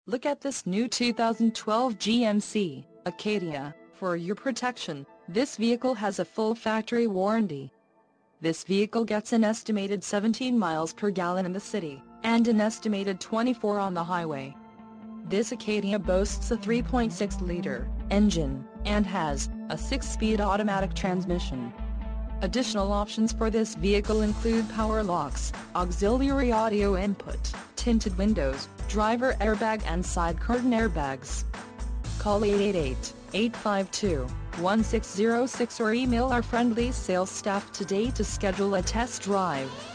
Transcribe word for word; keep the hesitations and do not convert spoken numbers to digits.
Look at this new two thousand twelve G M C Acadia. For your protection, this vehicle has a full factory warranty. This vehicle gets an estimated seventeen miles per gallon in the city, and an estimated twenty-four on the highway. This Acadia boasts a three point six liter engine, and has a six-speed automatic transmission. Additional options for this vehicle include power locks, auxiliary audio input, tinted windows, driver airbag and side curtain airbags. Call eight eight eight, eight five two, one six zero six or email our friendly sales staff today to schedule a test drive.